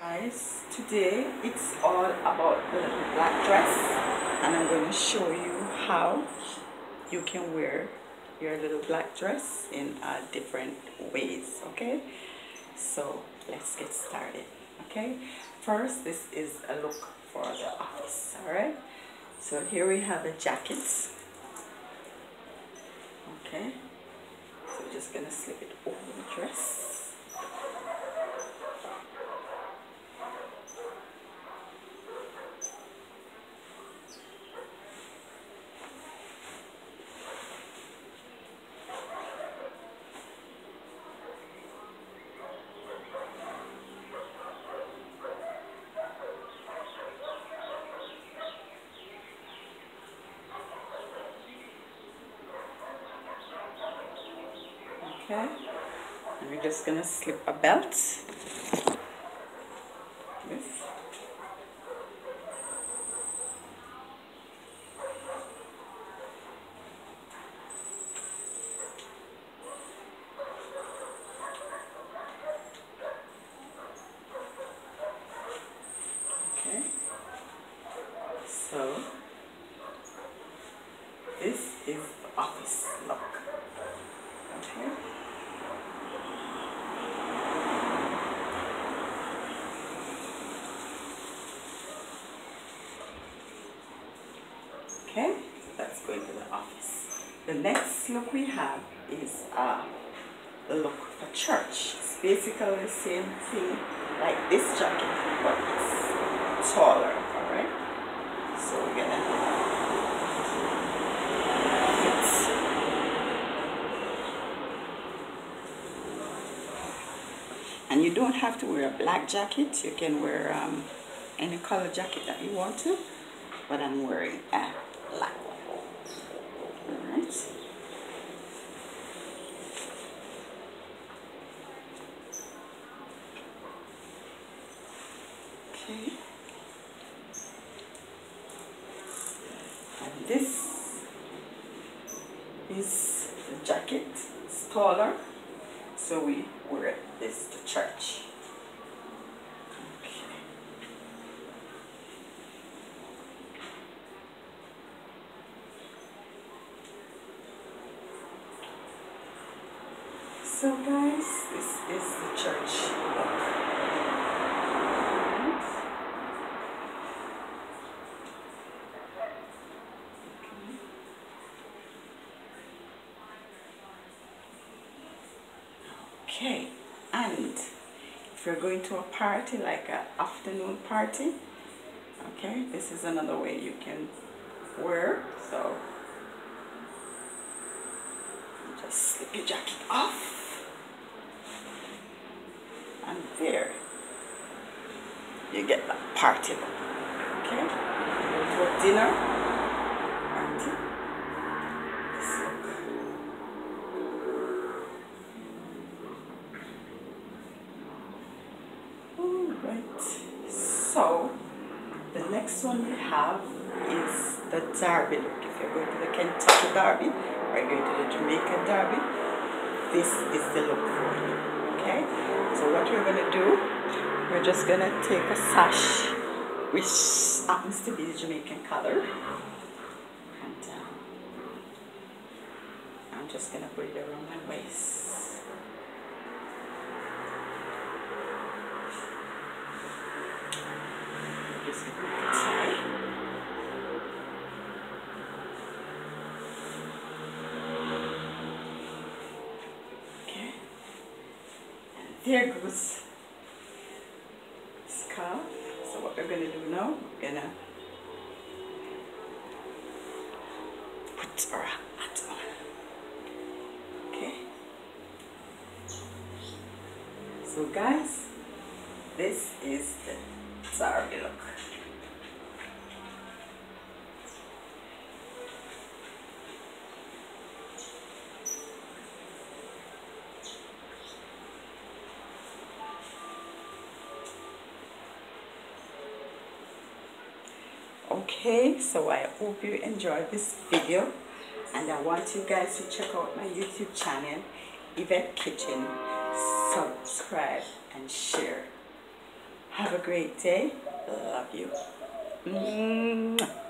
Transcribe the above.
Guys, today it's all about the little black dress, and I'm going to show you how you can wear your little black dress in different ways. Okay, so let's get started. Okay, first, this is a look for the office. All right, so here we have a jacket. Okay, so we're just gonna slip it over the dress. Okay, and we're just gonna slip a belt. This. Okay, so this is the office look. Okay. Okay, that's going to the office. The next look we have is the look for church. It's basically the same thing like this jacket, but it's taller, alright? So we're gonna fit. And you don't have to wear a black jacket. You can wear any color jacket that you want to, but I'm wearing a black one. Alright. Okay. And this is the jacket. It's taller, so we wear this to church. Okay. So guys, this is the church look. Okay, and if you're going to a party, like an afternoon party, okay, this is another way you can wear. So you just slip your jacket off, and there you get that party look. Okay, go to a dinner party. This look. Alright, so the next one we have is the Derby look. If you're going to the Kentucky Derby or you're going to the Jamaican Derby, this is the look for you. Okay, so what we're going to do, we're just going to take a sash which happens to be the Jamaican color, and I'm just going to put it around my waist. Just gonna make it tight. Okay, and there goes scarf. So what we're gonna do now, we're gonna put our hat on. Okay, so guys, this is the Derby look. Okay, so I hope you enjoyed this video, and I want you guys to check out my YouTube channel, Yvette Kitchen. Subscribe and share. Have a great day. Love you.